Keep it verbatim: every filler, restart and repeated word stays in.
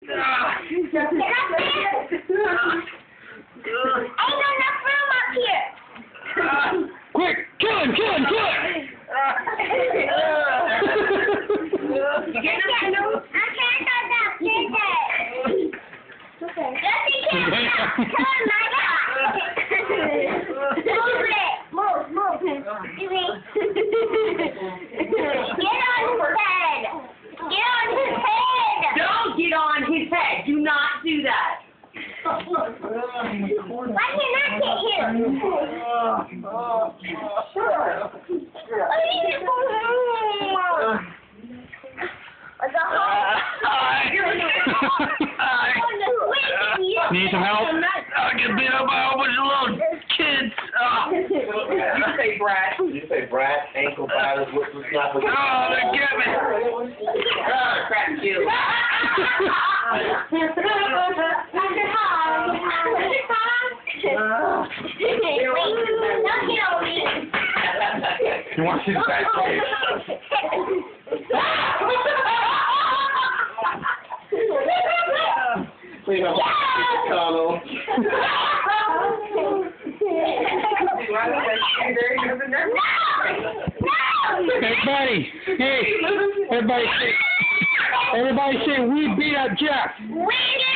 Ain't enough room up here. Quick, kill him, kill him, kill him! You get it? I can't go downstairs. Okay. Jesse can't stop. Tell him I got. Move it. Move, move. Jimmy. Get on his head. Get on his head. Don't get on his head. Do not do that. Why can't I get him? Need some help? I get beat up by a bunch of little kids. Oh. You say Brad. You say Brad, ankle batters, what's the snap? Oh, they get me. Oh, crap, you. You want to see the bad face? We don't want to tunnel. Everybody, hey, everybody say, everybody say, we beat up Jeff. We